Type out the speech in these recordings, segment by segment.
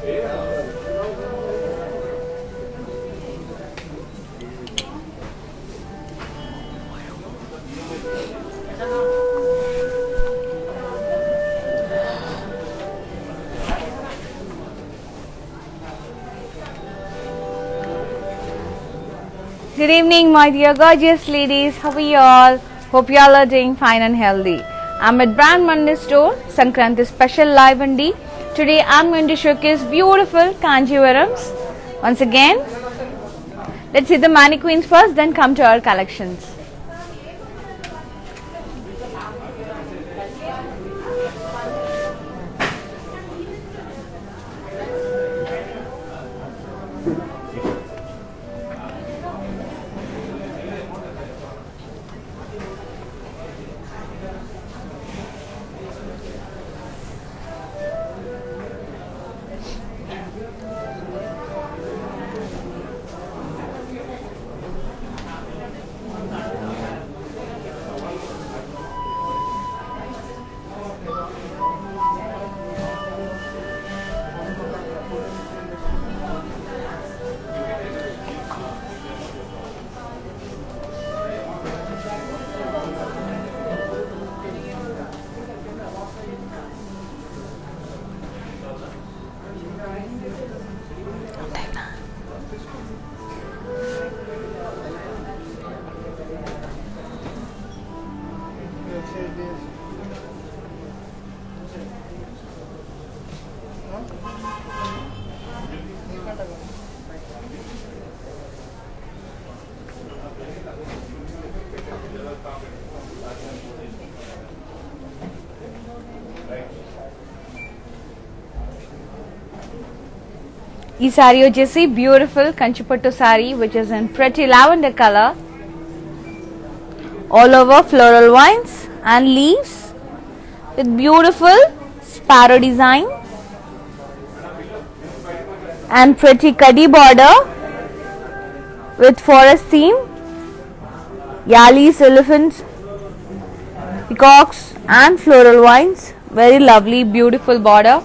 Good evening, my dear gorgeous ladies. How are you all? Hope you all are doing fine and healthy. I'm at Brand Monday store, Sankranti special live and D. Today I'm going to showcase beautiful Kanjivarams. Once again, let's see the mannequins first, then come to our collections. ఈ saree వచ్చేసి beautiful Kanchipattu saree which is in pretty lavender color, all over floral vines and leaves with beautiful sparrow design and pretty kaddi border with forest theme, yalis, elephants, peacocks and floral vines. Very lovely, beautiful border.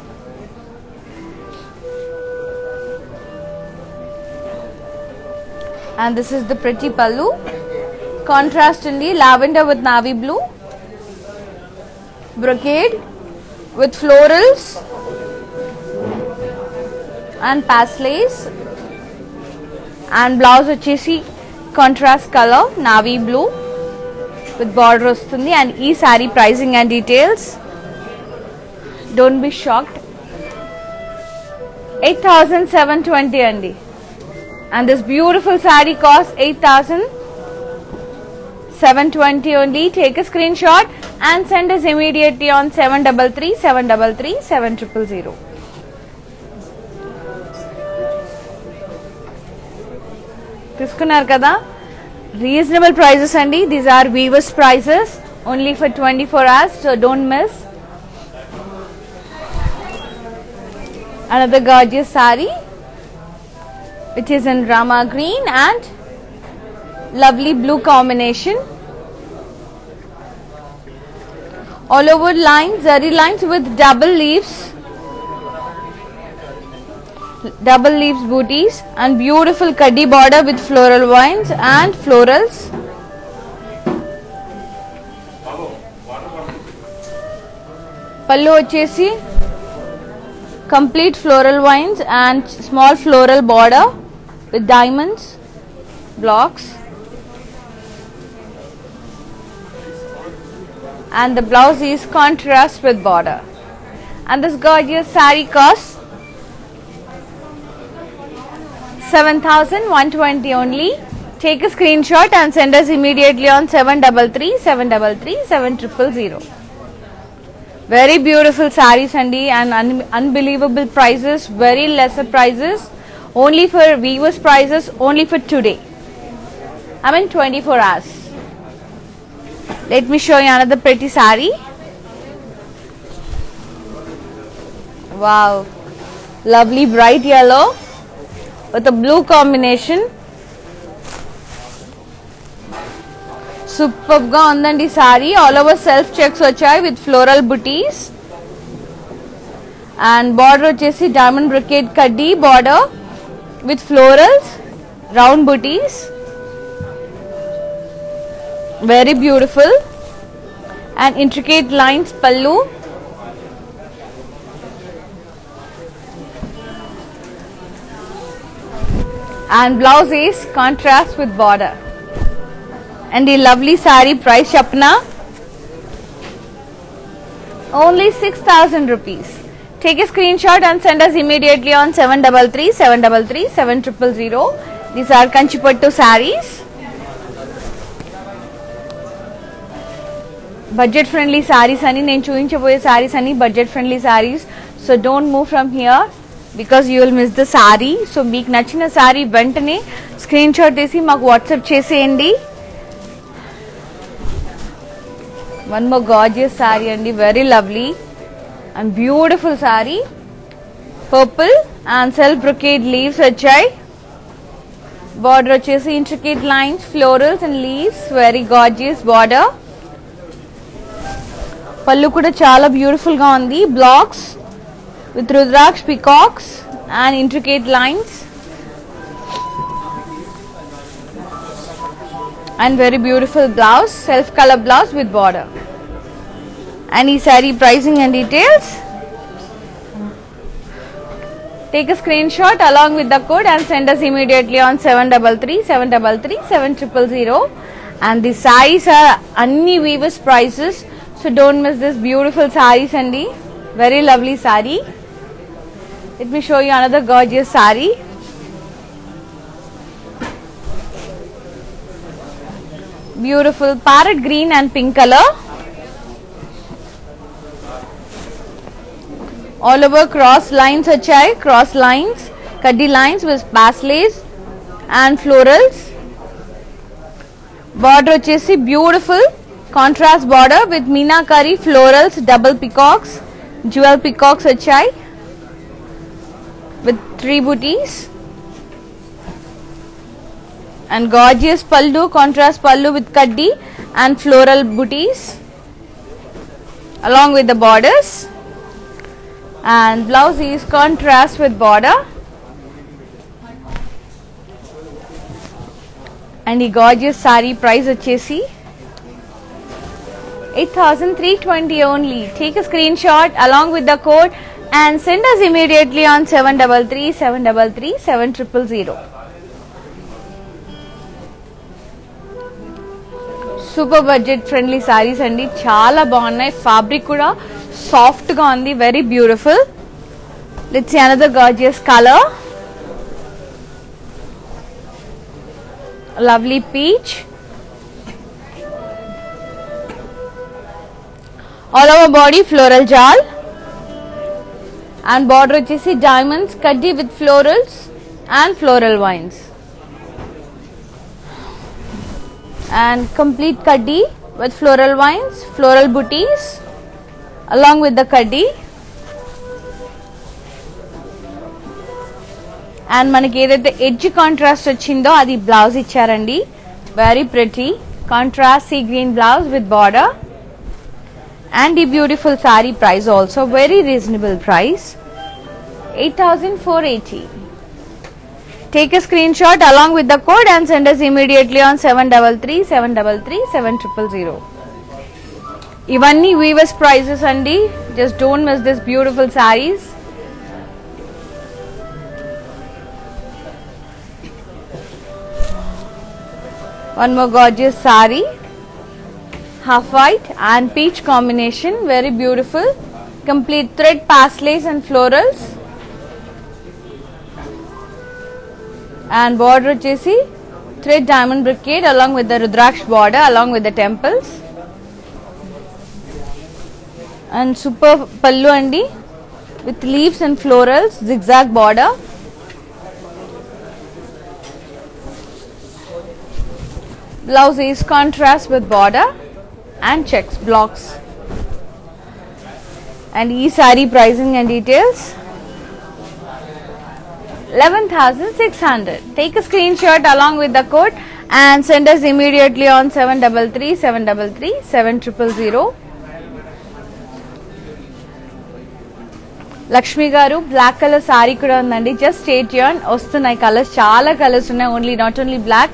And this is the pretty pallu, contrast in the lavender with navy blue, brocade with florals and pastellays, and blouse vachesi contrast color navy blue with border vastundi. And ee saree pricing and details, don't be shocked, 8,720 andi. And this beautiful saree costs 8,720 only. Take a screenshot and send us immediately on 733 733 7000. తీసుకున్నారు కదా, reasonable prices andi. These are weavers prices, only for 24 hours, so don't miss. Another gorgeous saree which is in Rama green and lovely blue combination. All over lines, zari lines with double leaves booties, and beautiful kaddi border with floral vines and florals. Pallu vachesi complete floral vines and small floral border with diamonds, blocks, and the blouse is contrast with border. And this gorgeous saree costs 7,120 only. Take a screenshot and send us immediately on 733 733 7000. Very beautiful sarees andi, and unbelievable prices, very lesser prices, only for weavers prices, only for today. I mean 24 hours. Let me show you another pretty saree. Wow, lovely bright yellow with a blue combination. Superb ga undandi saree. All over self checks vachayi with floral booties and border వచ్చేసి diamond brocade kaddi border with florals, round booties, very beautiful, and intricate lines pallu, and blouse is contrast with border. And the lovely saree price chapna only 6,000 rupees. Take a screenshot and send us immediately on 733 733 7000. These are Kanchipattu sarees. Budget friendly sarees ani nenu chuvinchaboye sarees ani budget friendly sarees. So don't move from here because you will miss the saree. So meeku nachina saree ventane screenshot tesi maaku WhatsApp cheseyandi. One more gorgeous saree and very lovely and beautiful saree, purple and self brocade leaves vachai, border vachesi intricate lines, florals and leaves, very gorgeous border. Pallu kuda chala beautiful ga undi, blocks with rudraksh peacocks and intricate lines, and very beautiful blouse, self color blouse with border. And this saree pricing and details, take a screenshot along with the code and send us immediately on 733 733 7000. And the sarees are anni weavers prices, so don't miss this beautiful sarees andi, very lovely saree. Let me show you another gorgeous saree. Beautiful parrot green and pink color, all over cross lines vachai, cross lines, kaddi lines with paslays and florals. Border vachesi beautiful contrast border with meenakari florals, double peacocks, jewel peacocks vachai with 3 booties, and gorgeous pallu, contrast pallu with kaddi and floral booties along with the borders, and blouse is contrast with border. And the gorgeous saree price vachesi 8,320 only. Take a screenshot along with the code and send us immediately on 733 733 7000. Super budget friendly sarees andi, chala baagunnai, fabric kuda soft ga undi, very beautiful. Let's see another gorgeous color, lovely peach, all over body floral jal, and border vachesi diamonds kaddi with florals and floral vines, and complete kaddi with floral vines, floral booties along with the kaddi. And manaki edaithe edge contrast vachindo adi blouse ichcharandi, very pretty contrast sea green blouse with border. And the beautiful saree price also very reasonable price, 8,480. Take a screenshot along with the code and send us immediately on 733 733 7000. Ivanni weavers prices andi, just don't miss this beautiful sarees. One more gorgeous saree, half white and peach combination, very beautiful, complete thread paslays and florals, and border vachesi thread diamond brocade along with the rudraksh border along with the temples, and super pallu andi with leaves and florals, zigzag border. Blouse is contrast with border and checks blocks. And e-saree pricing and details 11,600. Take a screenshot along with the code and send us immediately on 733 733 7000. Lakshmi గారు black colour saree కూడా ఉందండి. Just stay tune, వస్తున్నాయి colours, చాలా colours ఉన్నాయి. Only not only black.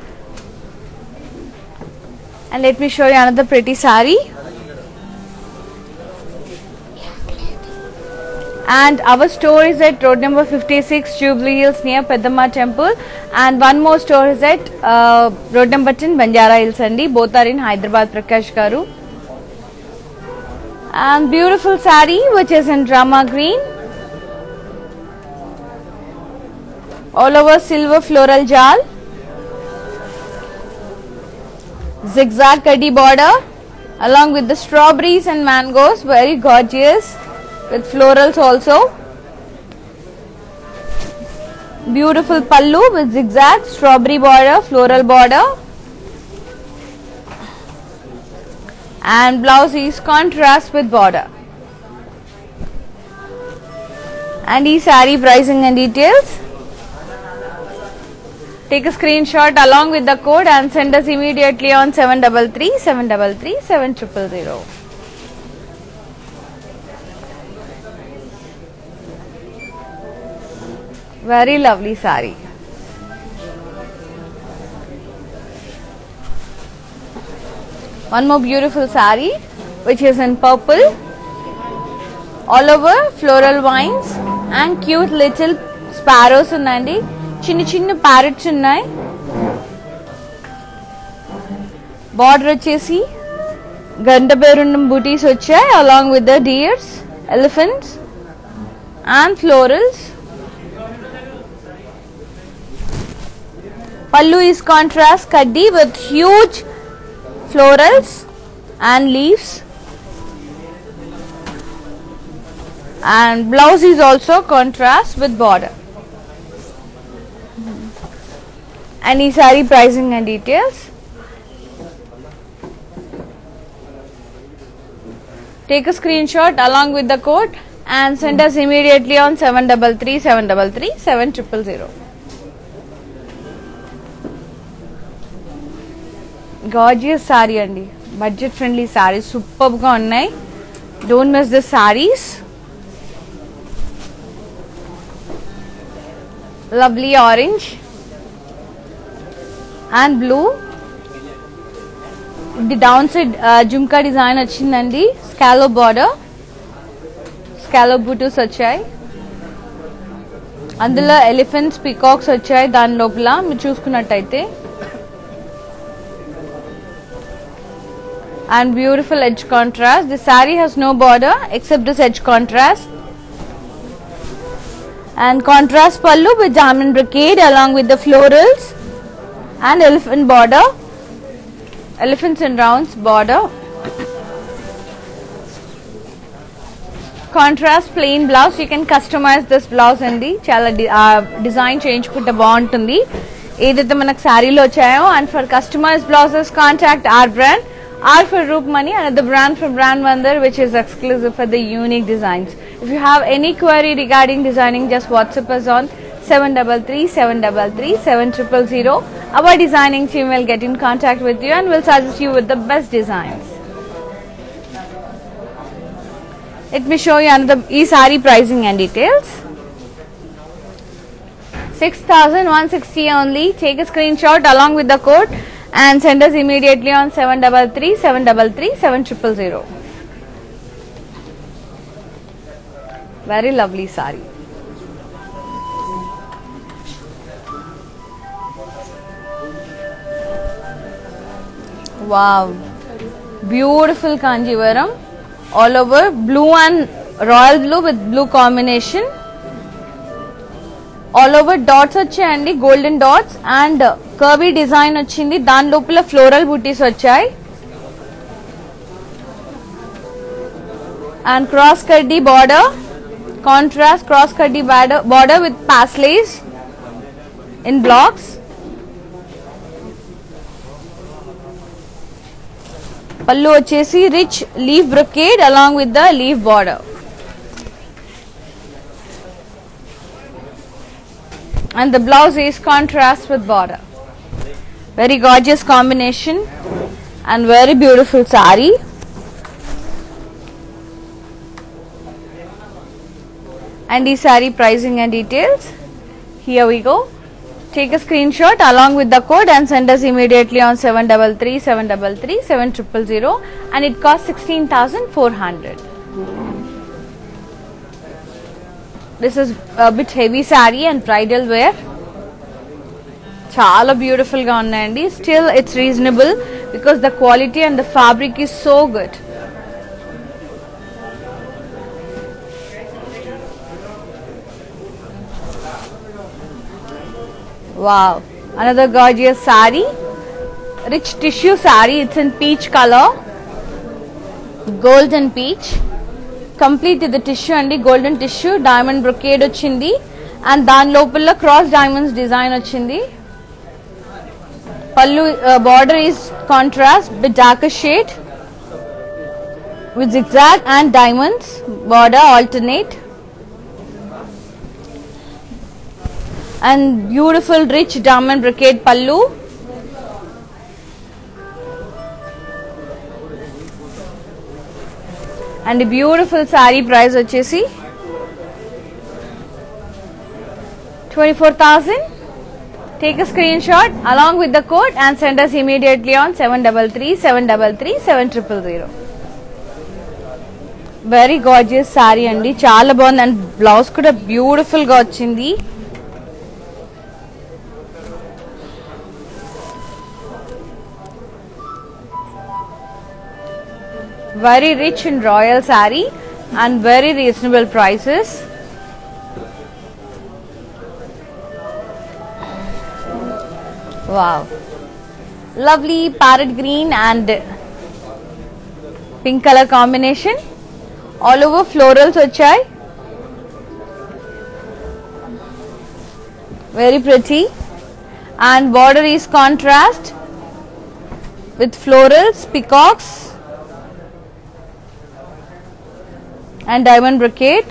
And let me show you another pretty saree. And our store is at road number 56, Jubilee Hills near Peddamma Temple, and one more store is at road number 10, Banjara Hills andi. Both are in Hyderabad, Prakash garu. And beautiful saree which is in drama green, all over silver floral jal, zigzag kaddi border along with the strawberries and mangoes, very gorgeous. With florals also. Beautiful pallu with zigzag, strawberry border, floral border. And blouse is contrast with border. And this saree pricing and details. Take a screenshot along with the code and send us immediately on 733 733 7000. Very lovely saree. One more beautiful saree which is in purple, all over floral vines and cute little sparrows unnandi. Chinna chinna parrots unnai. Border vachesi ganda berundam booties vachayi along with the deers, elephants and florals. Pallu is contrast kaddi with huge florals and leaves, and blouse is also contrast with border. And this saree pricing and details. Take a screenshot along with the code and send us immediately on 733 733 7000. Gorgeous saree andi, budget friendly sarees, superb ga unnai. Don't miss the sarees. Lovely orange and blue. The downside jhumka design వచ్చిందండి. Scallop border, scallop booties వచ్చాయి. అందులో elephants, peacocks వచ్చాయి దాని లోపల మీరు చూసుకున్నట్టయితే. And beautiful edge contrast. The saree has no border except this edge contrast. And contrast pallu with diamond brocade along with the florals and elephant border, elephants and rounds border. Contrast plain blouse. You can customize this blouse andi. Chala design change kutta baaguntundi. Edaithe manaku saree lo vachayo. And for customized blouses contact our brand. R for Roopmani, another brand from Brand Mandar, which is exclusive for the unique designs. If you have any query regarding designing, just WhatsApp us on 733 733 7000. Our designing team will get in contact with you and will suggest you with the best designs. Let me show you another saree pricing and details. 6,160 only. Take a screenshot along with the code and send us immediately on 733 733 7000. Very lovely saree. Wow, beautiful Kanjivaram, all over blue and royal blue with blue combination. All over dots వచ్చాయండి, golden dots and curvy design వచ్చింది. దాని లోపల floral booties వచ్చాయి. And cross kaddi border, contrast cross kaddi border with paisleys in blocks. Pallu వచ్చేసి rich leaf brocade along with the leaf border. And the blouse is contrast with border. Very gorgeous combination and very beautiful saree. And the saree pricing and details. Here we go. Take a screenshot along with the code and send us immediately on 733 733 7000, and it costs 16,400. This is a bit heavy saree and bridal wear. Chala beautiful ga unnayandi. Still it's reasonable because the quality and the fabric is so good. Wow, another gorgeous saree, rich tissue saree. It's in peach color, golden peach. Complete with the tissue and the golden tissue, diamond brocade ochindi, and dan lopalla cross diamonds design ochindi. Pallu border is contrast with darker shade with zigzag and diamonds. Border alternate. And beautiful rich diamond brocade pallu. And the beautiful saree price vachesi 24,000. Take a screenshot along with the code and send us immediately on 733 733 7000. Very gorgeous saree andi, chaala bagundi, and blouse kuda beautiful ga vachindi. Very rich and royal saree and very reasonable prices. Wow, lovely parrot green and pink color combination. All over florals vachai. Very pretty, and border is contrast with florals, peacocks and diamond brocade.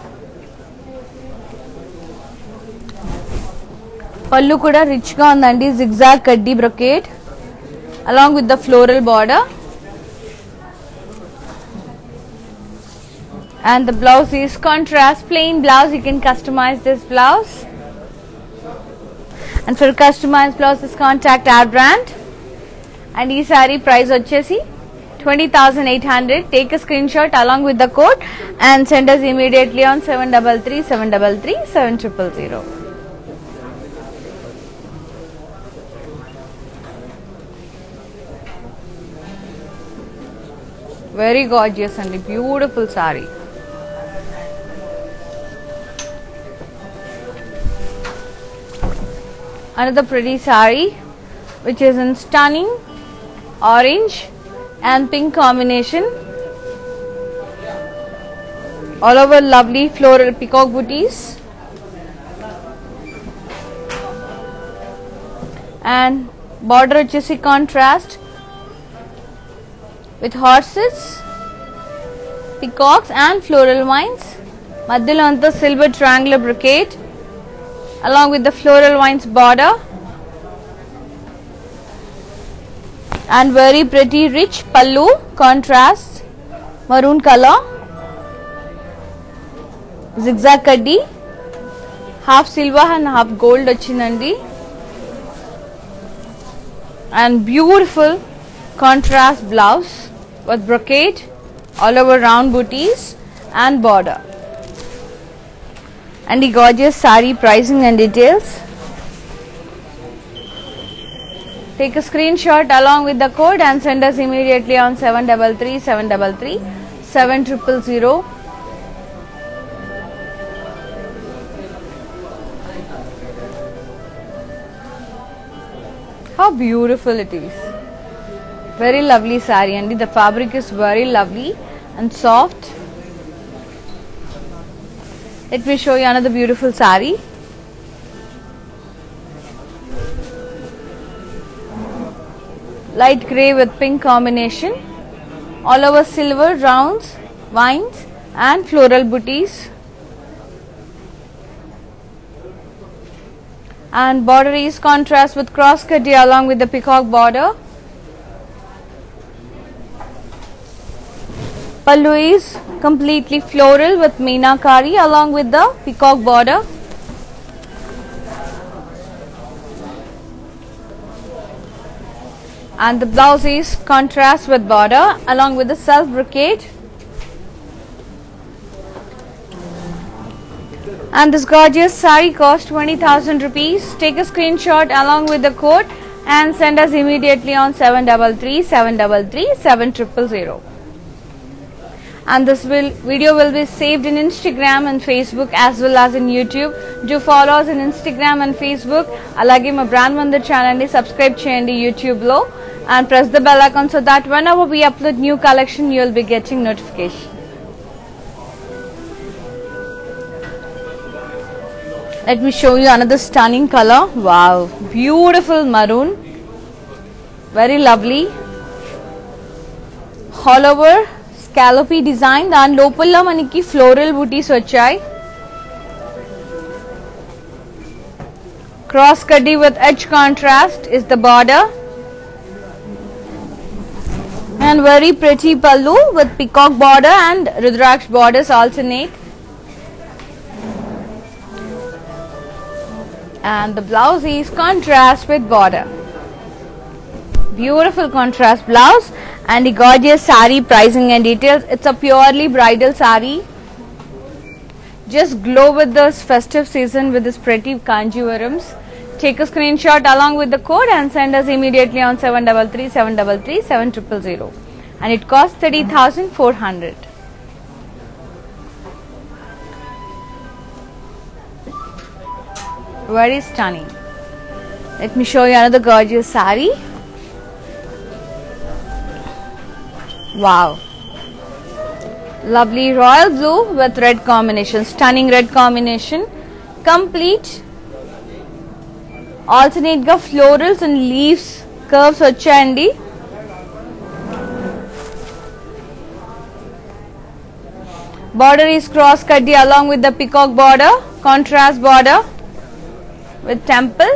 Pallu kuda rich ga undandi, zigzag kaddi brocade along with the floral border, and the blouse is contrast plain blouse. You can customize this blouse, and for customized blouses contact our brand. And ee saree price vachesi 20,800. Take a screenshot along with the code and send us immediately on 733 733 7000. Very gorgeous and beautiful saree. Another pretty saree which is in stunning orange and pink combination. All over lovely floral peacock booties, and border vachesi contrast with horses, peacocks and floral vines. Madhyalo anta silver triangular brocade along with the floral vines border, and very pretty rich pallu contrast maroon color, zigzag kaddi, half silver and half gold ochindandi, and beautiful contrast blouse with brocade all over round booties and border. And the gorgeous saree pricing and details. Take a screenshot along with the code and send us immediately on 733 733 7000. How beautiful it is. Very lovely saree, and the fabric is very lovely and soft. Let me show you another beautiful saree. Light grey with pink combination, all over silver rounds, vines and floral booties, and border is contrast with cross kaddi along with the peacock border. Pallu is completely floral with meenakari along with the peacock border. And the blouse is contrast with border along with the self brocade. And this gorgeous sari costs 20,000 rupees. Take a screenshot along with the code and send us immediately on 733 733 7000. And this video will be saved in Instagram and Facebook as well as in YouTube. Do follow us in Instagram and Facebook. Alage ma brand mandir channel ni subscribe cheyandi YouTube lo and press the bell icon so that whenever we upload new collection you will be getting notification. Let me show you another stunning color. Wow, beautiful maroon, very lovely, all over scallopy design. And lopalla maniki floral booties vachai. Cross cutty with edge contrast is the border. And very pretty pallu with peacock border and rudraksh borders alternate. And the blouse is contrast with border. Beautiful contrast blouse and the gorgeous sari pricing and details. It's a purely bridal sari. Just glow with this festive season with this pretty kanjivarams. Take a screenshot along with the code and send us immediately on 733 733 7000. And it costs 30,400. Very stunning. Let me show you another gorgeous sari. Wow, lovely royal blue with red combination, stunning red combination, complete alternate ga florals and leaves curves vachayandi. Border is cross cutty along with the peacock border, contrast border with temple,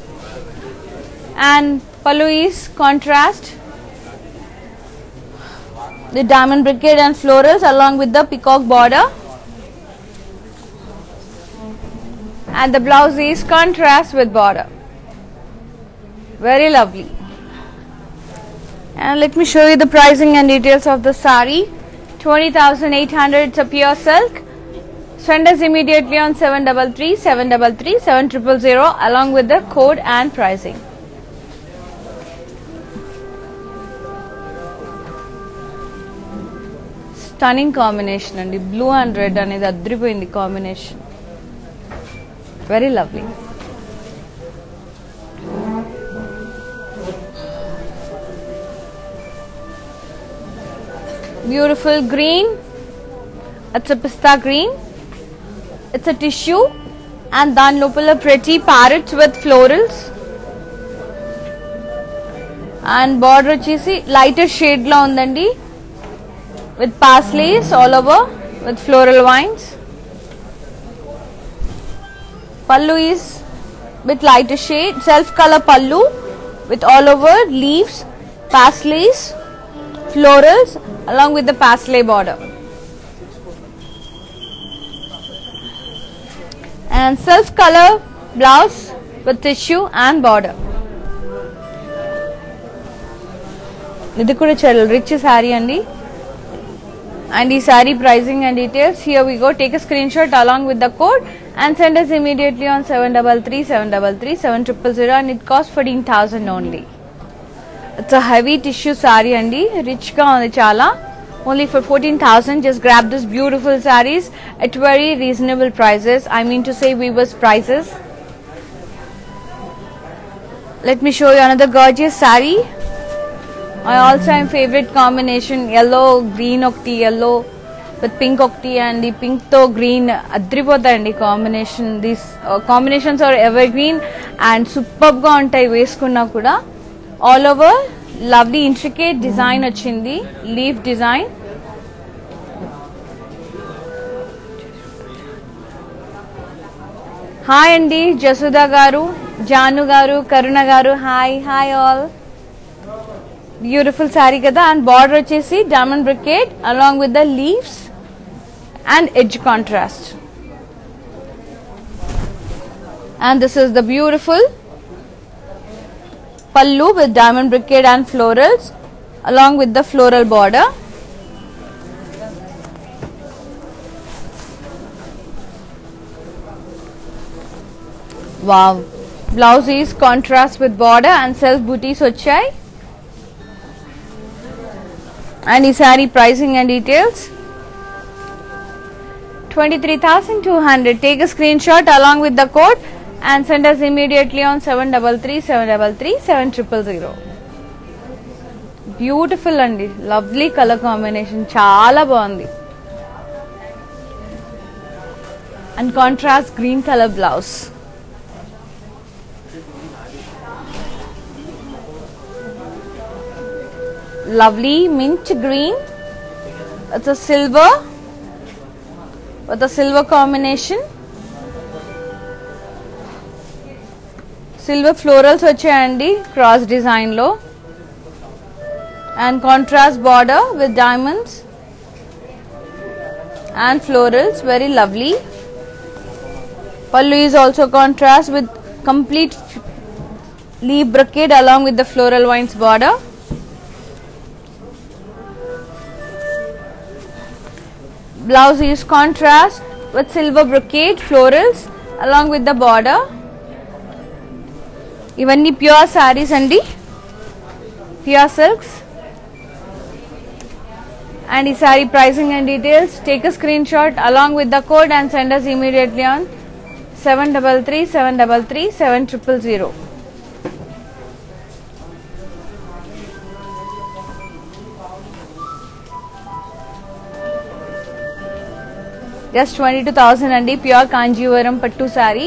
and pallu is contrast, the diamond brocade and florals along with the peacock border, and the blouse is contrast with border. Very lovely. And let me show you the pricing and details of the sari. 20,800. It's a pure silk. Send us immediately on 733 733 7000 along with the code and pricing. Stunning combination and the blue and red and the adripo in the combination. Very lovely. Beautiful green. It's a pista green. It's a tissue and dan lopala pretty parrots with florals. And border chisi lighter shade la undandi with parsleys all over with floral vines. Pallu is with lighter shade, self color pallu with all over leaves, parsleys, florals along with the parsley border. And self color blouse with tissue and border. This is a rich saree andi. And the saree pricing and details, here we go. Take a screenshot along with the code and send us immediately on 733 733 7000 and it costs 14,000 only. It's a heavy tissue saree andi, rich ga undi chala. Only for 14,000. Just grab this beautiful sarees at very reasonable prices. I mean to say weavers prices. Let me show you another gorgeous saree. My all-time favorite combination, yellow, green okti, yellow with pink okti and the pink to green adripota and the combination. These combinations are evergreen and superb ga untai veskunna kuda. All over lovely intricate design ochindi, leaf design. Hi Andy, Jasuda garu, Janu garu, Karuna garu, hi all. Beautiful saree కదా. And border వచ్చేసి diamond brocade along with the leaves and edge contrast. And this is the beautiful pallu with diamond brocade and florals along with the floral border. Wow, blouse is contrast with border and self booties vachai. And ee saree pricing and details 23,200. Take a screenshot along with the code and send us immediately on 733-733-7000. Beautiful andi, lovely color combination, chaala baagundi. And contrast green color blouse. Lovely mint green. It's a silver with a silver combination. Silver florals వచ్చాయండి cross design లో. And contrast border with diamonds and florals, very lovely. Pallu is also contrast with complete leaf brocade along with the floral vines border. Blouse is contrast with silver brocade florals along with the border. ఇవన్నీ pure sarees అండి, pure silks. And ఈ sorry pricing and details take a screenshot along with the code and send us immediately on 733-733-7000. Just 22,000 అండి, ప్యూర్ కాంజీవరం పట్టు saree.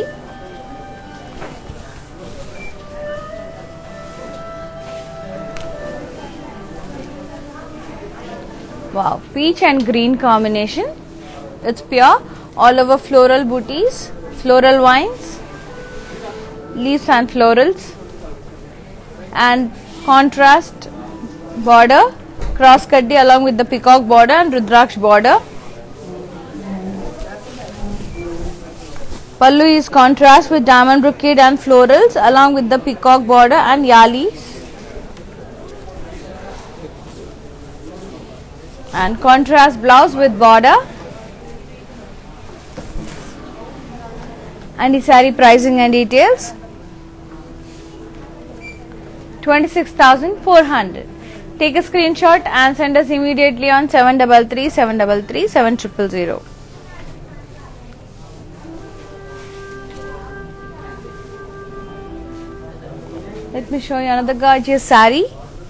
Wow, peach and green combination. It's pure all over floral booties, floral vines, leaves and florals, and contrast border, cross cutty along with the peacock border and rudraksh border. Pallu is contrast with diamond brocade and florals along with the peacock border and yalis. And contrast blouse with border. And the saree pricing and details 26,400. Take a screenshot and send us immediately on 733-733-7000. Let me show you another gorgeous saree.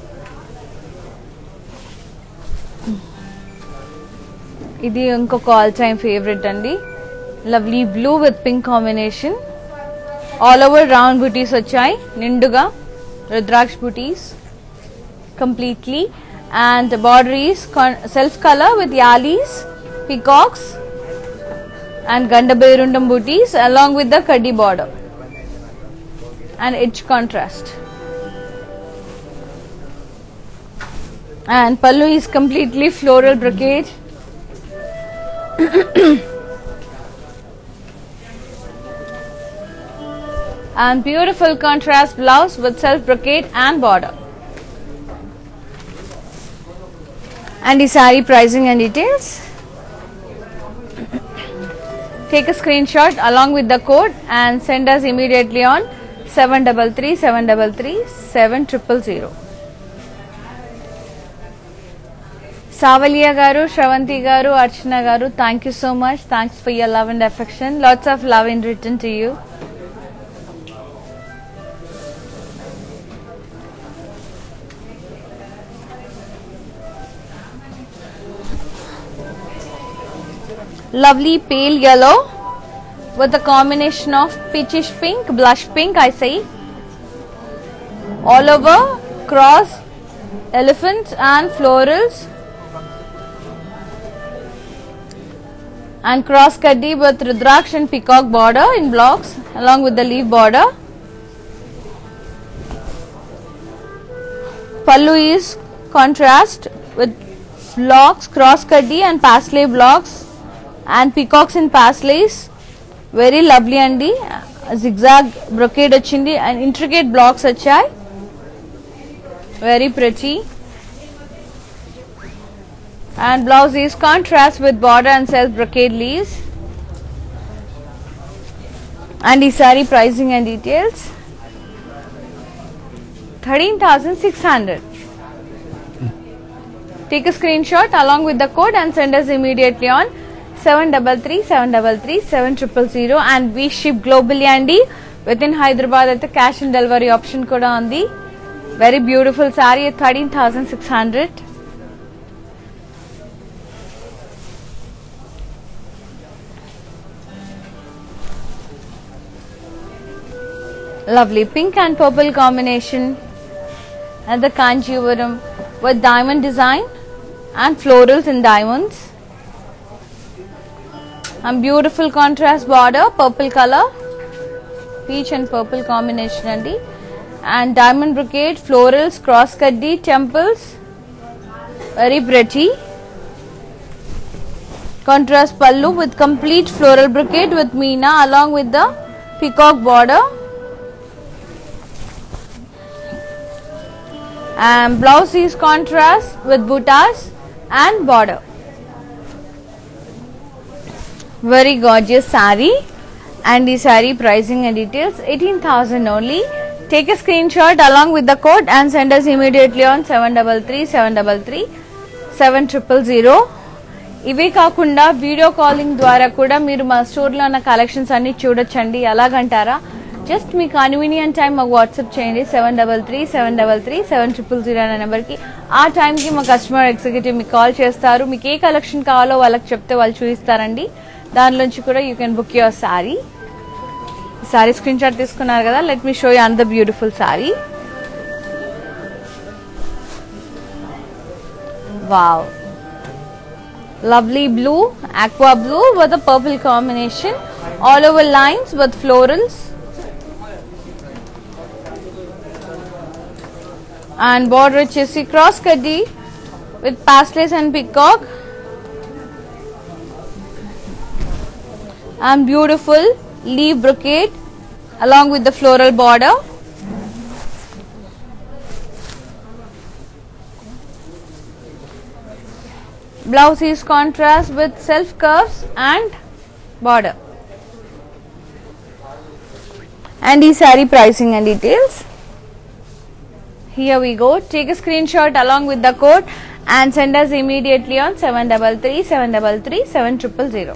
ఇది ఇంకొక all time favourite అండి, lovely blue with pink combination. All over round butis వచ్చాయి నిండుగా, Rudraksha butis completely. And border is self colour with yalis, peacocks and Gandaberundam butis along with the kaddi border and edge contrast. And pallu is completely floral brocade. And beautiful contrast blouse with self brocade and border. And the saree pricing and details. Take a screenshot along with the code and send us immediately on 733-733-7000. Savaliya garu, Shravanti garu, Archana garu, thank you so much. Thanks for your love and affection. Lots of love in return to you. Lovely pale yellow with a combination of peachish pink, blush pink, I say. All over cross elephants and florals. And cross kaddi with rudraksh and peacock border in blocks along with the leaf border. Pallu is contrast with blocks, cross kaddi and paisley blocks and peacocks in paisleys. Very lovely andi. Zigzag brocade ochindi and intricate blocks vachai. Very pretty. And blouse is contrast with border and self brocade leaves. And the saree pricing and details. 13,600. Take a screenshot along with the code and send us immediately on 733-733-7000 and we ship globally andi. Within Hyderabad at the cash and delivery option kuda undi. Very beautiful saree at 13,600. Lovely pink and purple combination and the Kanchivaram with diamond design and florals in diamonds. And beautiful contrast border, purple color, peach and purple combination andi. And diamond brocade, florals, cross kaddi, temples. Very pretty. Contrast pallu with complete floral brocade with meena along with the peacock border. And blouse is contrast with buttas and border. Very gorgeous saree. And the saree pricing and details 18,000 only. Take a screenshot along with the code and send us immediately on 733-733-7000. ఇవే కాకుండా video calling ద్వారా కూడా మీరు మా స్టోర్లో ఉన్న collections అన్ని చూడొచ్చండి. ఎలాగంటారా, జస్ట్ మీ కన్వీనియంట్ టైం మాకు వాట్సాప్ చేయండి 733-733-7000 అనే నెంబర్కి. ఆ టైంకి మా కస్టమర్ ఎగ్జిక్యూటివ్ మీకు కాల్ చేస్తారు. మీకు ఏ కలెక్షన్ కావాలో వాళ్ళకి చెప్తే వాళ్ళు చూపిస్తారండి. దానిలోంచి కూడా you can book your saree. Saree screenshot తీసుకున్నారు కదా, let me show you another beautiful saree. Wow, lovely blue, aqua blue with a purple combination, all over lines with florals and border వచ్చేసి cross kaddi with paisleys and peacock and beautiful leaf brocade along with the floral border. Blouse is contrast with self curves and border. And the saree pricing and details. Here we go. Take a screenshot along with the code and send us immediately on 733-733-7000.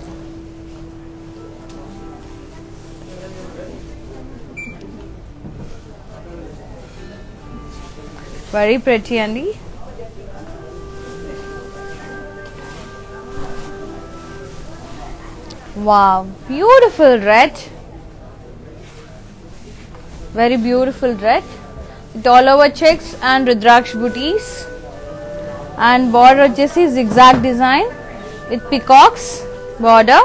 Very pretty, Andy. Wow, beautiful red. Very beautiful red. With all over checks and Rudraksh booties. And border just is zigzag design with peacocks border.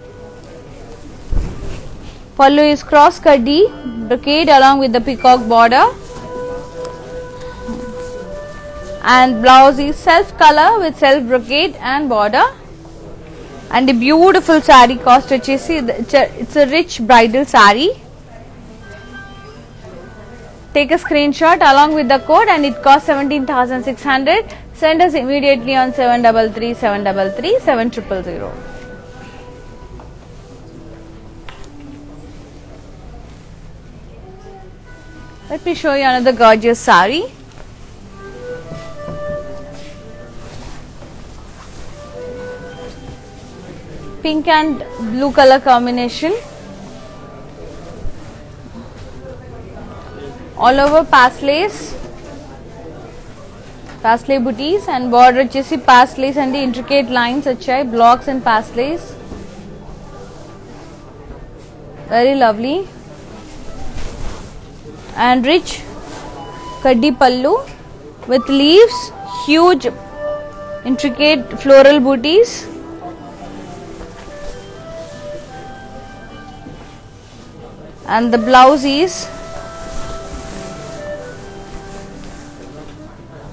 Pallu is cross kaddi brocade along with the peacock border. And blouse is self color with self brocade and border. And a beautiful saree cost వచ్చేసి it's a rich bridal saree. Take a screenshot along with the code and it costs 17,600. Send us immediately on 733-733-7000. Let me show you another gorgeous saree. Pink and blue color combination, all over paisleys, paisley booties and border వచ్చేసి paisleys and the intricate lines వచ్చాయి, blocks and paisleys. Very lovely and rich kaddi pallu with leaves, huge intricate floral booties. And the blouse is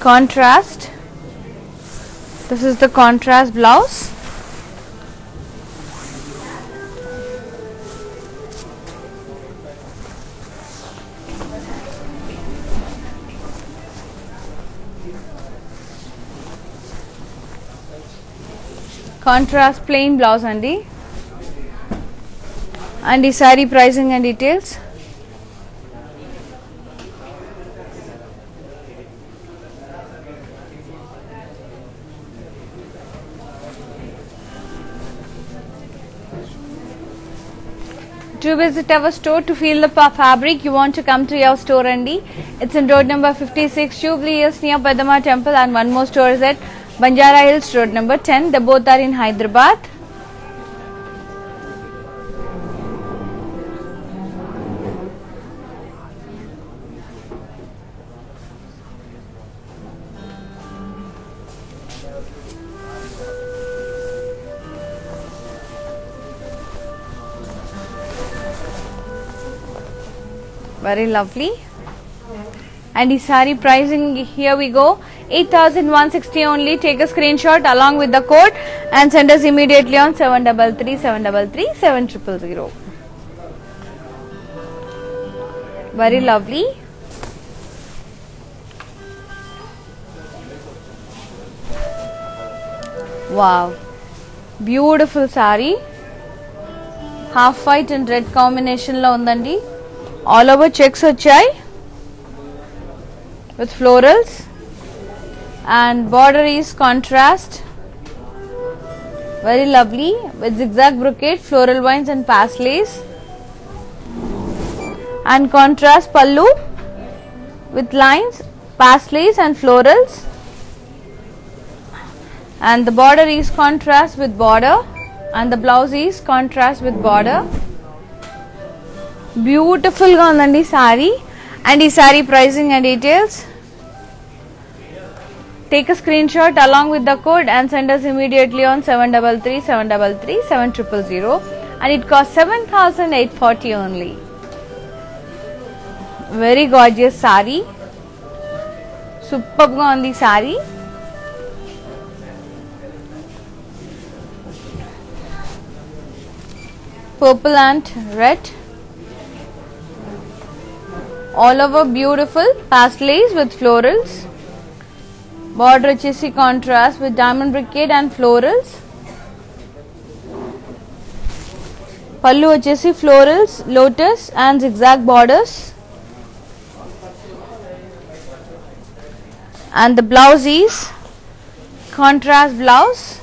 contrast. This is the contrast blouse. Contrast plain blouse andi. And the saree pricing and details. To visit our store to feel the fabric, you want to come to your store andi. It's in road number 56, Jubilee Hills near Peddamma Temple, and one more store is at Banjara Hills, road number 10. They both are in Hyderabad. Very lovely. And the saree pricing, here we go, 8,160 only. Take a screenshot along with the code and send us immediately on 733 733 7000. Very lovely. Wow, beautiful saree. Half white and red combination lo undandi. All over checks vachai with florals, and border is contrast. Very lovely with zigzag brocade, floral vines and paisleys, and contrast pallu with lines, paisleys and florals, and the border is contrast with border, and the blouse is contrast with border. Beautiful ga undandi saree. And the saree pricing and details. Take a screenshot along with the code and send us immediately on 733 733 7000, and it costs 7,840 only. Very gorgeous saree. Superb ga undi saree. Purple and red. All over beautiful paisleys with florals. Border chessy contrast with diamond brocade and florals. Pallu chessy florals, lotus and zigzag borders. And the blouse is contrast blouse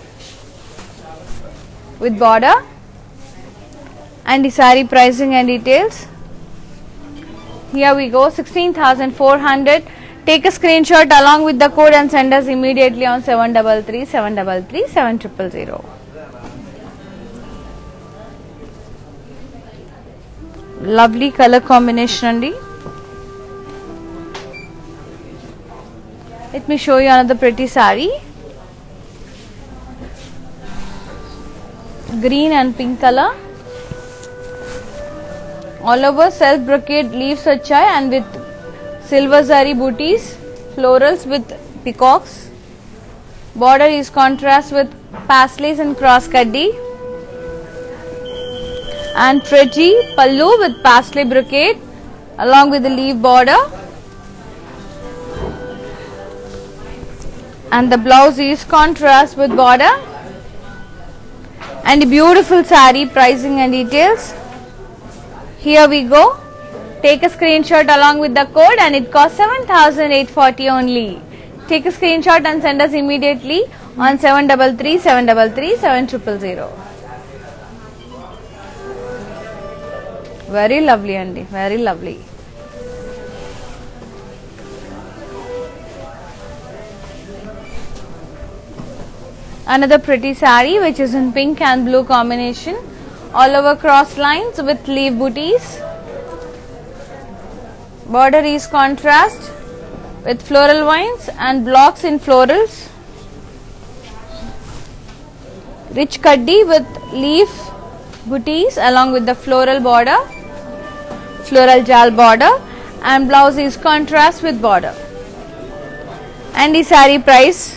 with border. And the saree pricing and details. Here we go, 16,400. Take a screenshot along with the code and send us immediately on 733 733 7000. Lovely color combination andi. Let me show you another pretty saree. Green and pink color. All over self brocade leaves vachai, and with silver zari booties, florals with peacocks. Border is contrast with paisleys and cross kaddi, and pretty pallu with paisley brocade along with the leaf border, and the blouse is contrast with border. And the beautiful saree pricing and details. Here we go. Take a screenshot along with the code, and it costs 7,840 only. Take a screenshot and send us immediately on 733 733 7000. Very lovely andi, very lovely. Another pretty saree which is in pink and blue combination. All over cross lines with leaf booties. Border is contrast with floral vines and blocks in florals. Rich kaddi with leaf booties along with the floral border, floral jal border, and blouse is contrast with border. And the saree price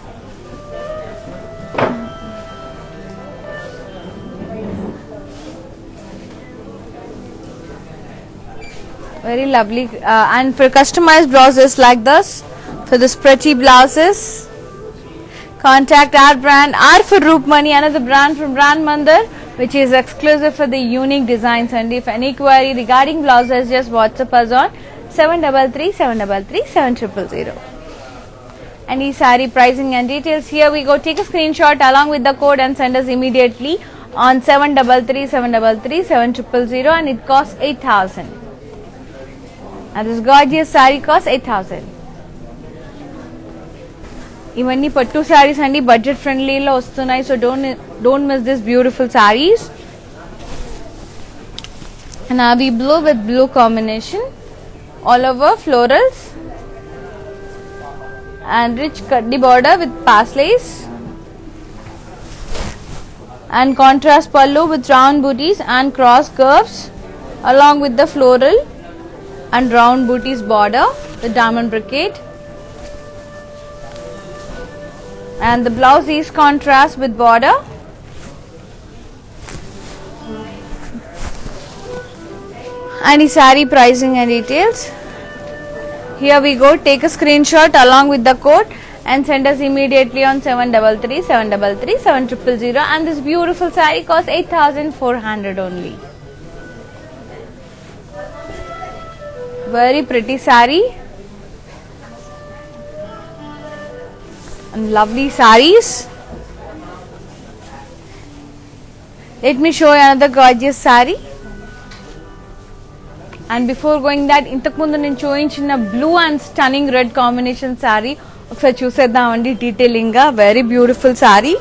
very lovely, and for customized blouses like this, for this pretty blouses, contact our brand, R for Roopmani, another brand from Brand Mandir, which is exclusive for the unique designs. And if any query regarding blouses, just WhatsApp us on 733-733-7000. And the saree pricing and details, here we go. Take a screenshot along with the code and send us immediately on 733-733-7000, and it costs 8,000. And this gorgeous saree costs 8,000. ఇవన్నీ పట్టు sarees అండి, budget ఫ్రెండ్లీలో వస్తున్నాయి. So don't miss this beautiful sarees. Navy blue with blue combination, all over florals and rich kaddi border with paslays, and contrast pallu with round booties and cross curves along with the floral and round booties border with diamond brocade. And the blouse is contrast with border. And the saree pricing and details, here we go. Take a screenshot along with the code and send us immediately on 733-733-7000. And this beautiful saree costs 8,400 only. Very pretty saree and lovely sarees. Let me show you another gorgeous saree. And before going that, ఇంతకు ముందు నేను చూపించిన blue and stunning red combination saree ఒకసారి చూసేద్దామండి detailing గా. Very beautiful saree.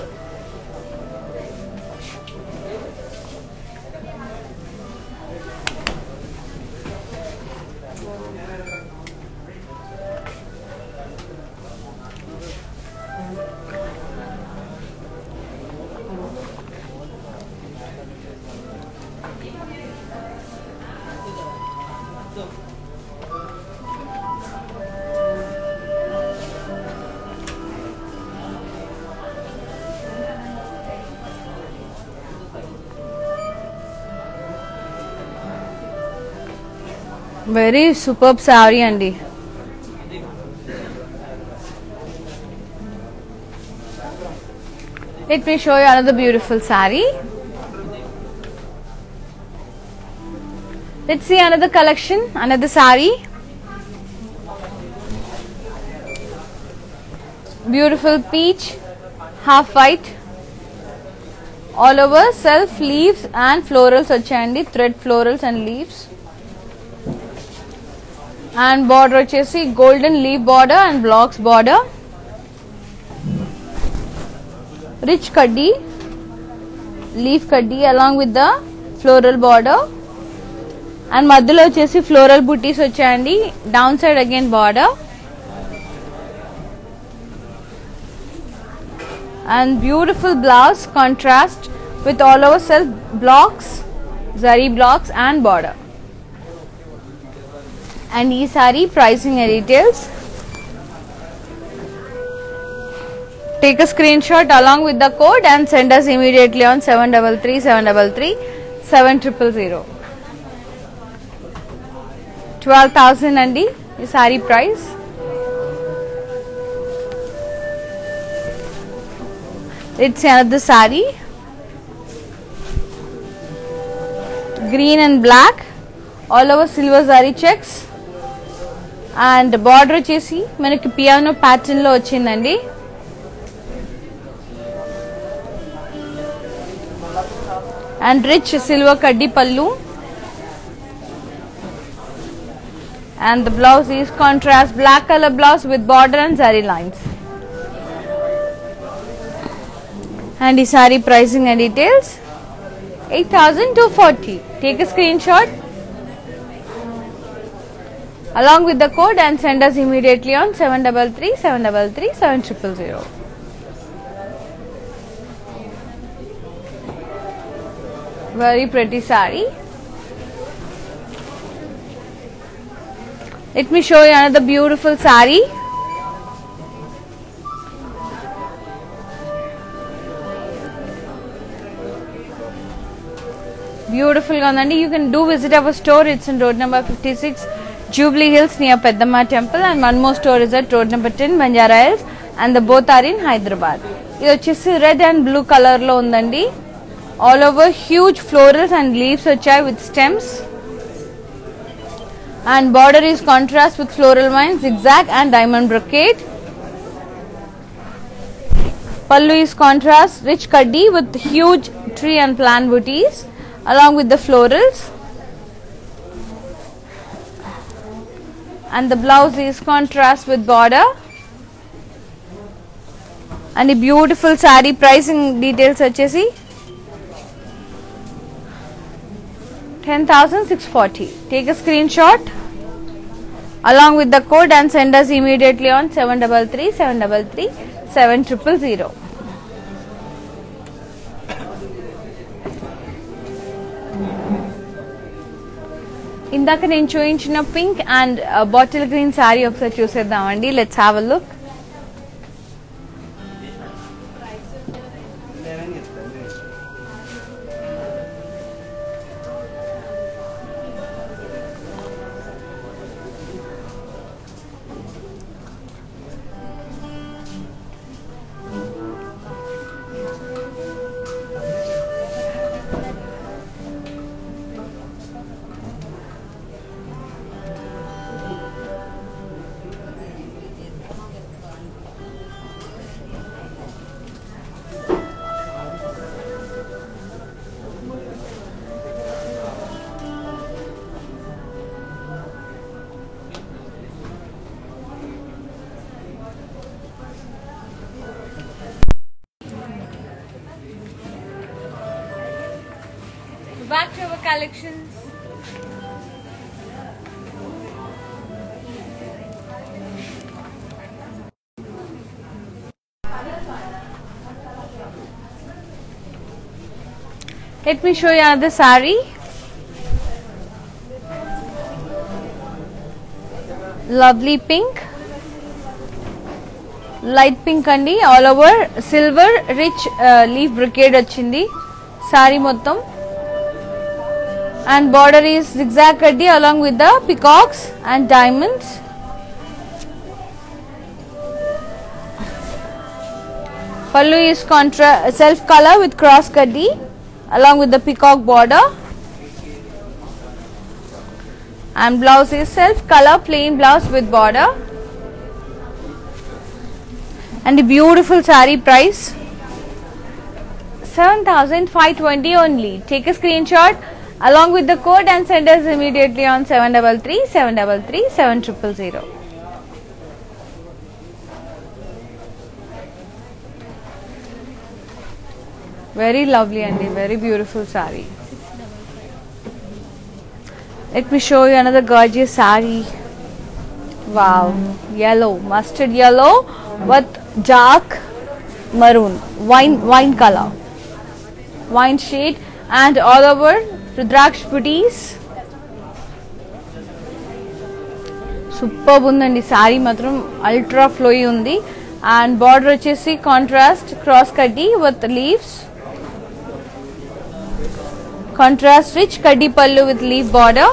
Very superb saree andi. Let me show you another beautiful saree. Let's see another collection, another saree. Beautiful peach, half white, all over self leaves and florals vachandi, thread florals and leaves. And border వచ్చేసి golden leaf border and blocks border, rich kaddi leaf kaddi along with the floral border, and మధ్యలో వచ్చేసి floral booties వచ్చాయండి, down side again border, and beautiful blouse contrast with all over self blocks, zari blocks and border. And ee saree pricing and details, take a screenshot along with the code and send us immediately on 733-733-7000. 12,000 andi ee saree price. It's another saree, green and black, all over silver zari checks, and border వచ్చేసి మనకి piano pattern లో వచ్చిందండి. And rich silver kaddi pallu, and the blouse is contrast black color blouse with border and zari lines. And the saree pricing and details, 8,240. Take a screenshot along with the code and send us immediately on 733-733-7000. Very pretty saree. Let me show you another beautiful saree. Beautiful గా ఉందండి. You can do visit our store. It's in road number 56 Jubilee Hills near Peddamma Temple, and one more store is at road number 10 Banjara Hills, and the both are in Hyderabad. ఇది వచ్చేసి red and blue colour లో ఉందండి. All over huge florals and leaves వచ్చాయి with stems, and border is contrast with floral vines, zigzag and diamond brocade. Pallu is contrast rich kaddi with huge tree and plant booties along with the florals, and the blouse is contrast with border. And a beautiful saree. Pricing details vachesi 10,640. Take a screenshot along with the code and send us immediately on 733 733 7000. ఇందాక నేను చూపించిన pink and bottle green sari ఒకసారి చూసేద్దామండి. Let's have a look. Back to our collections. Let me show you another saree. Lovely pink, light pink andi, all over silver rich leaf brocade ochindi saree mottam, and border is zigzag kaddi along with the peacocks and diamonds. Pallu is self color with cross kaddi along with the peacock border, and blouse is self color plain blouse with border. And the beautiful saree price 7,520 only. Take a screenshot along with the code and send us immediately on 733 733 7000. Very lovely and very beautiful saree. Let me show you another gorgeous saree. Wow, yellow, mustard yellow with dark maroon, wine color, wine shade, and all over Rudraksh booties. Superb undandi saree matram ultra flowy undi, and border vachesi contrast cross kaddi with leaves, contrast rich kaddi pallu with leaf border,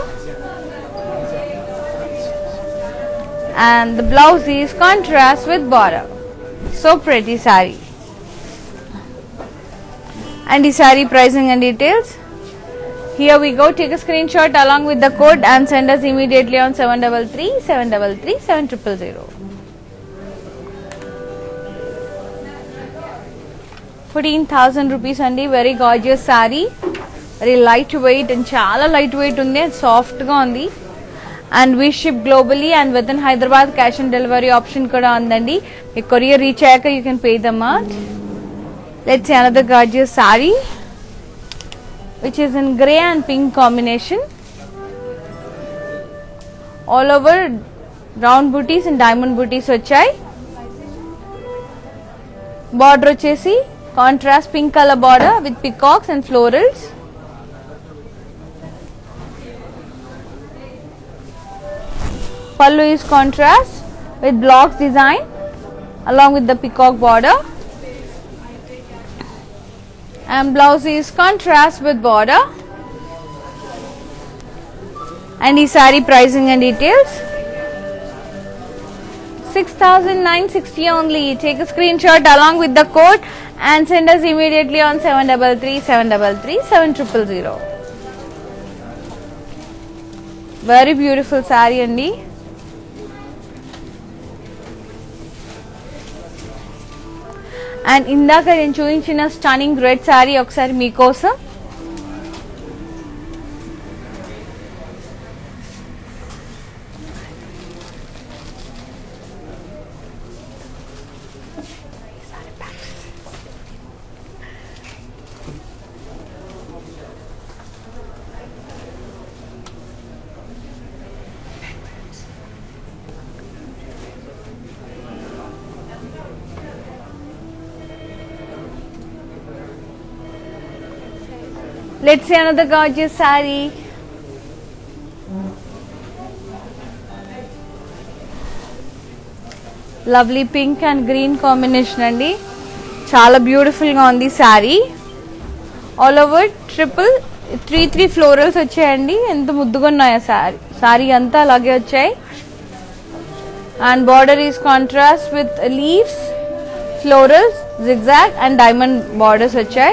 and the blouse is contrast with border. So pretty saree. And the saree pricing and details, here we go. Take a screenshot along with the code and send us immediately on 733 733 7000. 14,000 rupees andi. Very gorgeous saree, very light weight and chala light weight undi, soft ga undi, and we ship globally and within Hyderabad. Cash and delivery option kuda undandi. If courier reach ayaka you can pay the amount. Let's see another gorgeous saree which is in grey and pink combination. All over round booties and diamond booties vachai. Border vachesi contrast pink color border with peacocks and florals. Pallu is contrast with blocks design along with the peacock border, and blouse is contrast with border. And the saree pricing and details 6,960 only. Take a screenshot along with the code and send us immediately on 733-733-7000. Very beautiful saree andi. And indaka nenu chuinchina stunning red saree okkasari meekosam. Let's see another gorgeous saree. Lovely pink and green combination andi. Chala beautiful ga undi saree. All over triple 3 florals vachayandi. Enta mudduga unnaya saree anta alage vachayi. And border is contrast with leaves, florals, zigzag and diamond borders vachayi.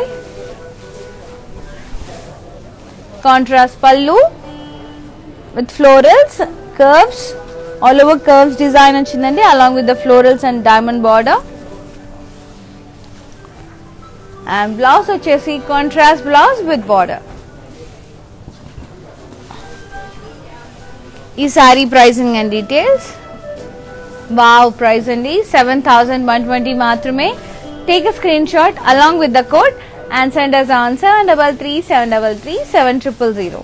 Contrast pallu with florals, curves, all over curves design వచ్చిందండి along with the florals and diamond border. And blouse వచ్చేసి contrast blouse with border. ఈ saree pricing and details. Wow, price అండి 7,120 మాత్రమే. Take a screenshot along with the code and send us on 733-733-7000.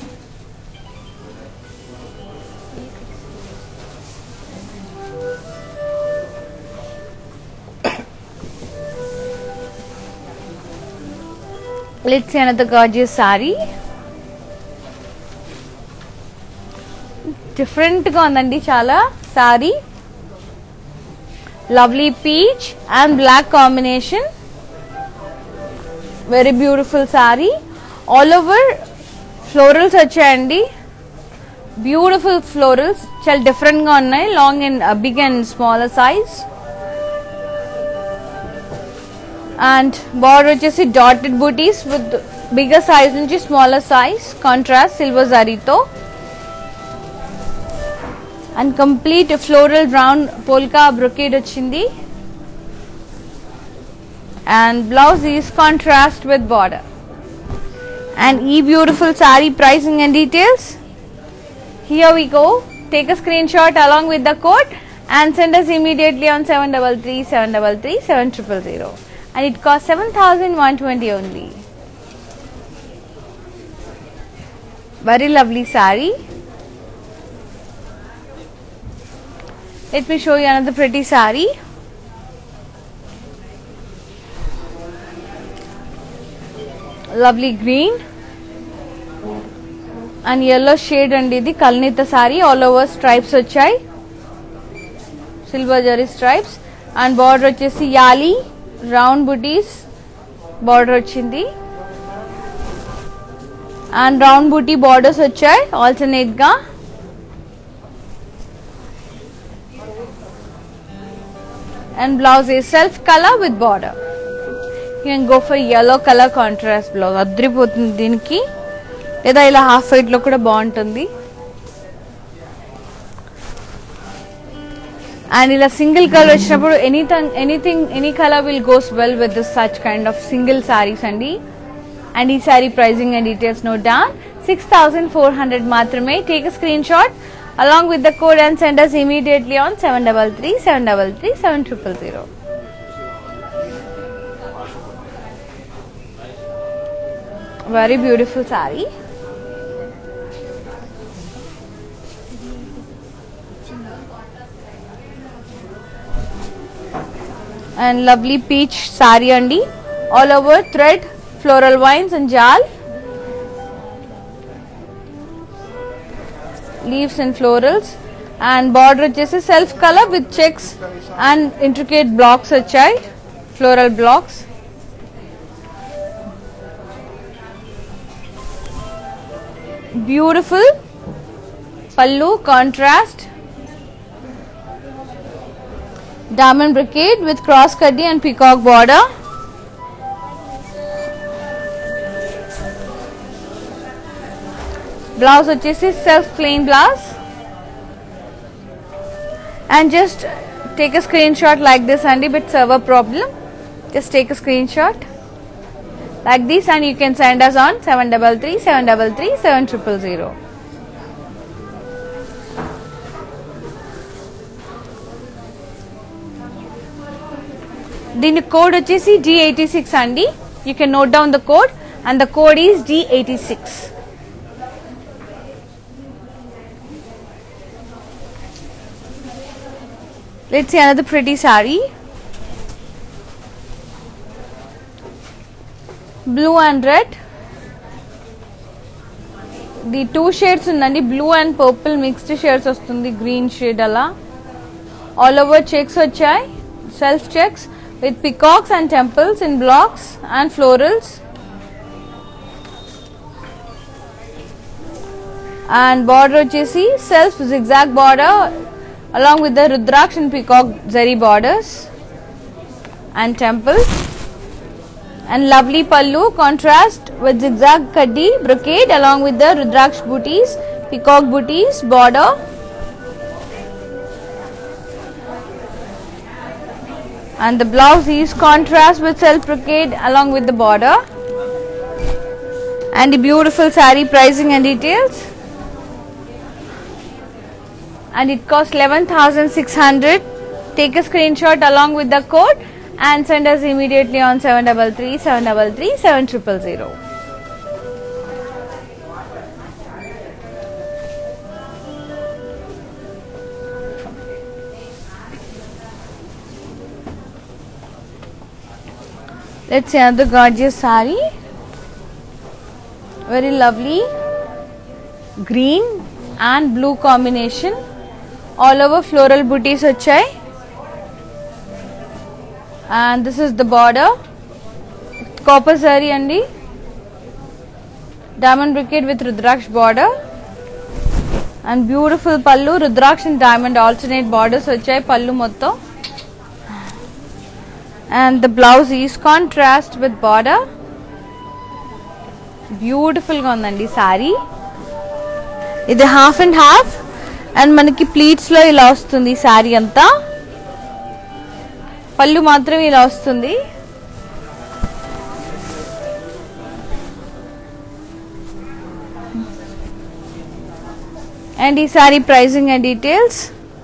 Let's see another gorgeous saree. Different ga undandi chala saree. Lovely peach and black combination. Very beautiful saree. All over florals vachayandi. Beautiful florals. Chala different ga unnayi. Long and big and smaller size. And border vachesi dotted booties with bigger size nunchi smaller size. Contrast silver zari tho. And complete floral round polka brocade vachindi. And blouse is contrast with border. And e beautiful saree pricing and details. Here we go. Take a screenshot along with the code and send us immediately on 733-733-7000. And it costs 7,120 only. Very lovely saree. Let me show you another pretty saree. Lovely green and yellow shade and idi kalnita saree. All over stripes vachayi, silver zari stripes. And border vachesi yali round booties border vachindi. And round booty borders vachayi alternate ga. And blouse is self color with border. You can go for yellow color contrast blouse. అద్రిపోతుంది దీనికి. లేదా ఇలా half white లో కూడా బాగుంటుంది. And ఇలా single colour వచ్చినప్పుడు any colour will goes well with this such kind of single saris అండి. And ఈ sari pricing and details note down. 6,400 మాత్రమే. Take a screenshot along with the code and send us immediately on 733-733-7000. Very beautiful saree. And lovely peach saree andi. All over thread, floral vines and jal. Leaves and florals. And border vachesi self color with checks and intricate blocks vachayi. Floral blocks. Beautiful pallu contrast diamond brocade with cross kaddi and peacock border. Blouse vachesi self plain blouse. And just take a screenshot like this and bit server problem. Just take a screenshot like this and you can send us on 733 733 7000. Dini code vachesi D86 andi. You can note down the code and the code is D86. Let's see another pretty saree. Blue and red. The two shades unnandi, blue and purple mixed shades vastundi, green shade ala. All over checks vachai, self checks with peacocks and temples in blocks and florals. And border vachesi self zigzag border along with the Rudraksh and peacock zari borders and temples, and lovely pallu contrast with zigzag kaddi brocade along with the Rudraksh booties, peacock booties border, and the blouse is contrast with self brocade along with the border. And the beautiful saree pricing and details. And it costs 11,600. Take a screenshot along with the code and send us immediately on 733 733 7000. Let's see another gorgeous saree. Very lovely green and blue combination. All over floral booties vachai, and this is the border, copper zari andi, diamond brocade with Rudraksh border, and beautiful pallu, Rudraksh and diamond alternate borders vachai pallu motto, and the blouse is contrast with border. Beautiful ga undandi saree. Idi half and half. And మనకి pleats లో ఇలా వస్తుంది sorry అంతా, పళ్ళు మాత్రం ఇలా వస్తుంది. And ఈ sorry pricing and details.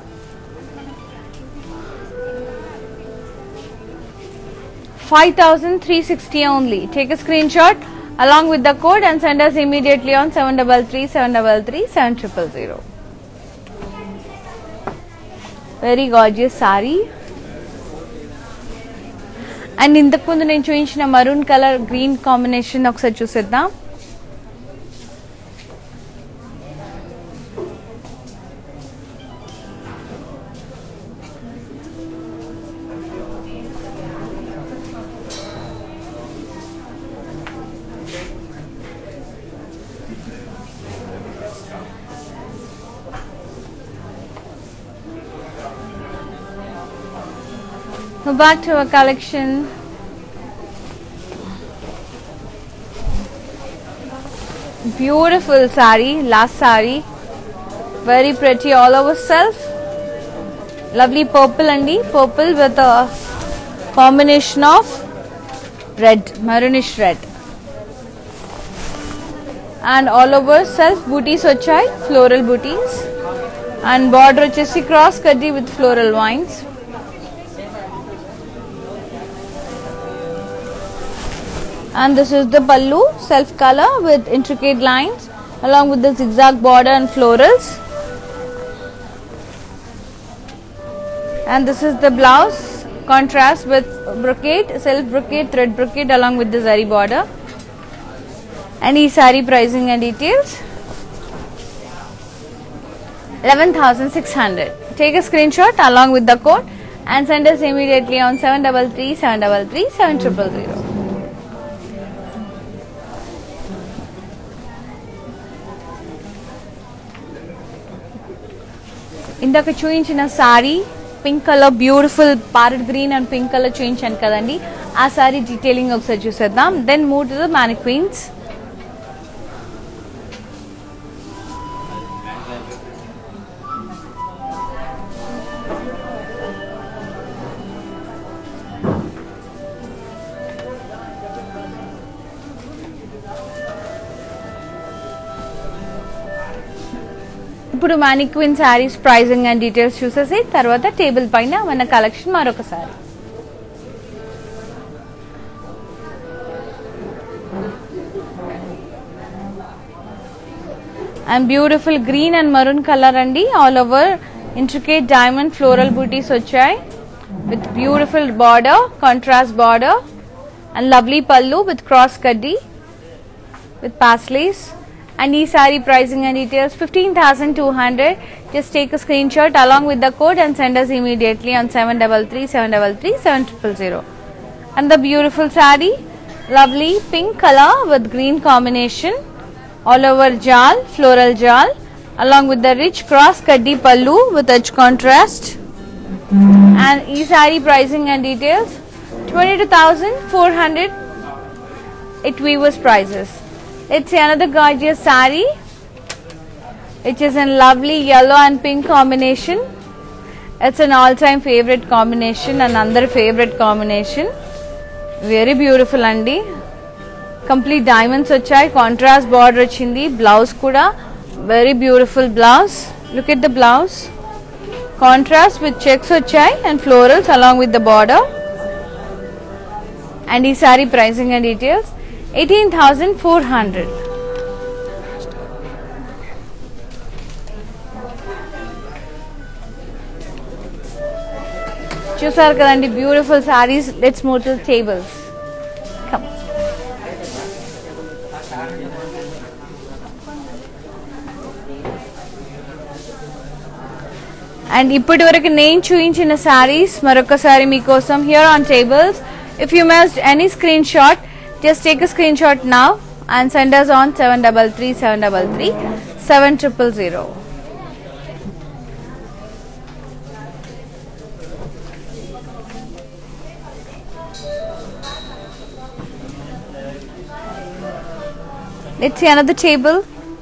$5,360 only. Take a screenshot along with the code and send us immediately on 733 733 7000. Very gorgeous saree. And ఇంతకు ముందు నేను చూపించిన మరూన్ కలర్ గ్రీన్ కాంబినేషన్ ఒకసారి చూసేద్దాం. Back to our collection. Beautiful saree, last saree, very pretty all over self. Lovely purple andi, purple with a combination of red, maroonish red, and all over self booties vachai, floral booties, and border vachesi cross kaddi with floral vines. And this is the pallu, self color with intricate lines along with the zigzag border and florals. And this is the blouse, contrast with brocade, self brocade, thread brocade along with the zari border. And ee saree pricing and details. 11,600. Take a screenshot along with the code and send us immediately on 733 733 7000. ఇందాక చూయించిన sari pink colour beautiful parrot green and pink colour చూయించాను కదండి, ఆ sari detailing ఒకసారి చూసేద్దాం. Then move to the mannequins. ఇప్పుడు mannequin saris pricing and details చూసేసి తర్వాత టేబుల్ పైన మన కలెక్షన్ మరొకసారి. And beautiful green and maroon colour అండి, all over intricate diamond floral buttis వచ్చాయి with beautiful border, contrast border and lovely pallu with cross kaddi with paisleys. And this saree pricing and details 15,200. Just take a screenshot along with the code and send us immediately on 733-733-7000. And the beautiful saree, lovely pink color with green combination, all over jal, floral jal, along with the rich cross kaddi pallu with edge contrast. And this saree pricing and details 22,400. It weavers prices. It's another gorgeous saree which is in lovely yellow and pink combination. It's an all-time favorite combination and another favorite combination. Very beautiful andi. Complete diamonds vachai, contrast border vachindi, blouse kuda very beautiful blouse. Look at the blouse. Contrast with checks vachai and florals along with the border. And this saree pricing and details 18,400. చూసారు కదండి beautiful saris. Let's move to tables. Come. And ఇప్పటి వరకు నేను చూపించిన సారీస్ మరొకసారి మీకోసం here on tables. If you missed any screenshot, just take a screenshot now and send us on 733-733-7000. Let's see another table.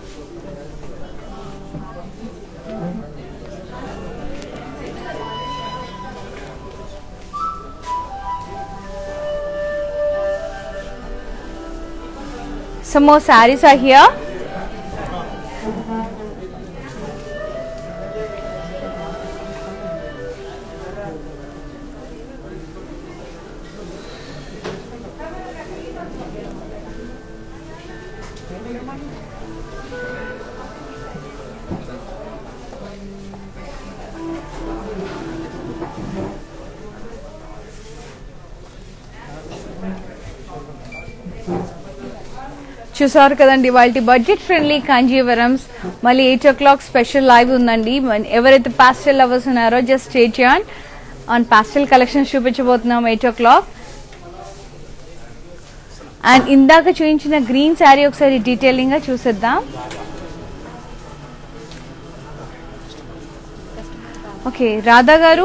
Some more sarees are here. చూసారు కదండి వాళ్ళ budget friendly కాంజీవరమ్స్. మళ్ళీ 8 o'clock స్పెషల్ లైవ్ ఉందండి. ఎవరైతే pastel lovers ఉన్నారో just stay tune on pastel collections చూపించబోతున్నాం 8 o'clock. And ఇందాక చూపించిన గ్రీన్ శారీ ఒకసారి డీటెయిలింగ్ గా చూసేద్దాం. ఓకే రాధా గారు,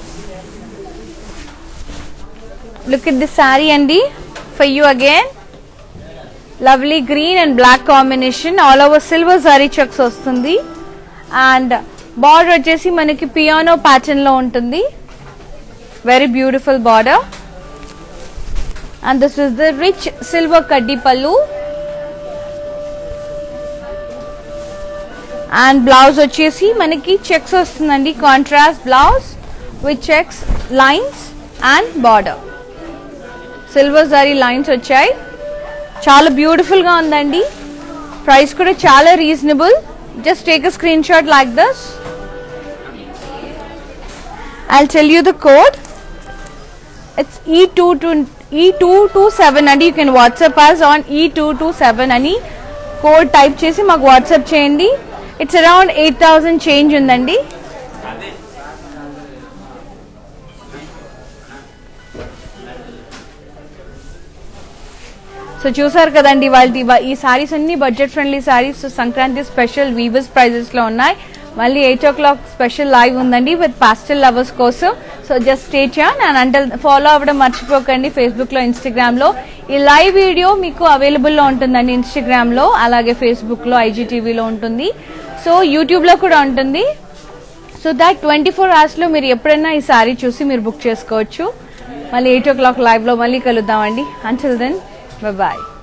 లుక్ ఎట్ దిస్ శారీ అండి for you again. Lovely green and black combination, all over silver zari checks వస్తుంది. అండ్ బార్డర్ వచ్చేసి మనకి పియానో ప్యాటర్న్ లో ఉంటుంది. Very beautiful border. And this is the rich silver kaddi pallu. And blouse వచ్చేసి మనకి checks వస్తుందండి, contrast blouse with checks, lines and border. Silver zari lines వచ్చాయి. చాలా బ్యూటిఫుల్ గా ఉందండి. ప్రైస్ కూడా చాలా reasonable. Just take a screenshot like this. I'll tell you the code. It's E227 and you can WhatsApp us on E227 అని code type చేసి మాకు WhatsApp చేయండి. ఇట్స్ అరౌండ్ 8,000 చేంజ్ ఉందండి. సో చూసారు కదండి వాళ్ళ ఈ సారీస్ అన్ని budget friendly saris. Sankranti special weavers prices లో ఉన్నాయి. మళ్ళీ 8 o'clock స్పెషల్ లైవ్ ఉందండి విత్ పాస్టల్ లవర్స్ కోసం. So just stay tune and until follow అవ్వడం మర్చిపోకండి ఫేస్బుక్ లో, ఇన్స్టాగ్రామ్ లో. ఈ లైవ్ వీడియో మీకు అవైలబుల్ లో ఉంటుందండి ఇన్స్టాగ్రామ్ లో, అలాగే ఫేస్బుక్ లో, IGTVలో ఉంటుంది. సో యూట్యూబ్ లో కూడా ఉంటుంది. సో దాట్ 24 hours లో మీరు ఎప్పుడైనా ఈ సారీ చూసి మీరు బుక్ చేసుకోవచ్చు. మళ్ళీ 8 o'clock లైవ్ లో మళ్ళీ కలుద్దామండి. Until then bye bye.